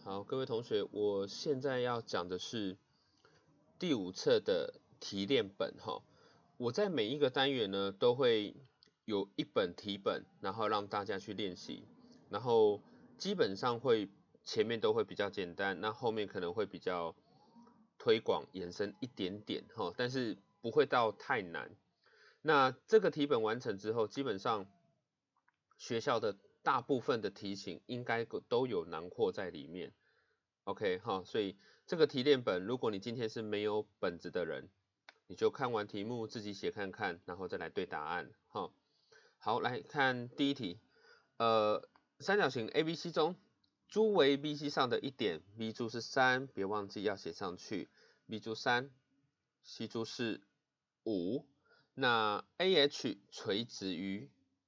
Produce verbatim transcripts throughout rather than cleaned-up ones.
好，各位同学，我现在要讲的是第五册的题练本哈。我在每一个单元呢都会有一本题本，然后让大家去练习，然后基本上会前面都会比较简单，那后面可能会比较推广延伸一点点哈，但是不会到太难。那这个题本完成之后，基本上学校的大部分的题型应该都有囊括在里面。OK 哈，所以这个题练本，如果你今天是没有本子的人，你就看完题目自己写看看，然后再来对答案哈。好，来看第一题，呃，三角形 A B C 中，珠为 B C 上的一点 ，B 柱是三，别忘记要写上去 ，B 柱三 ，C 柱是五，那 A H 垂直于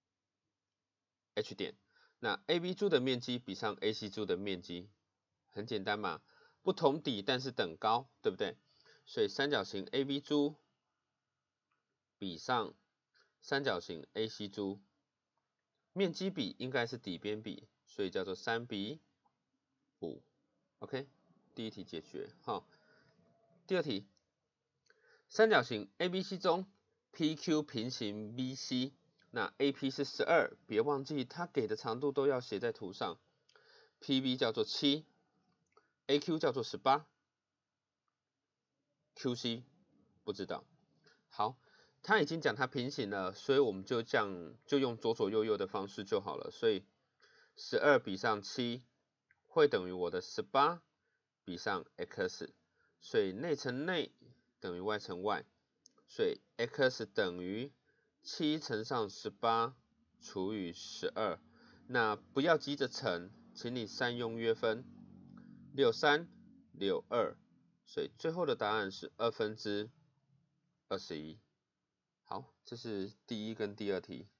H 点，那 A B 柱的面积比上 A C 柱的面积。很简单嘛，不同底但是等高，对不对？所以三角形 A B 珠比上三角形 A C 珠，面积比应该是底边比，所以叫做三比五。OK， 第一题解决。好，第二题，三角形 A B C 中 P Q 平行 B C， 那 A P 是十二，别忘记它给的长度都要写在图上。P B 叫做七。A Q 叫做十八 ，Q C 不知道。好，他已经讲它平行了，所以我们就这样就用左左右右的方式就好了。所以十二比上七会等于我的十八比上 x， 所以内乘内等于外乘外，所以 x 等于七乘上十八除以十二。那不要急着乘，请你善用约分。六三六二，所以最后的答案是二分之二十一。好，这是第一跟第二题。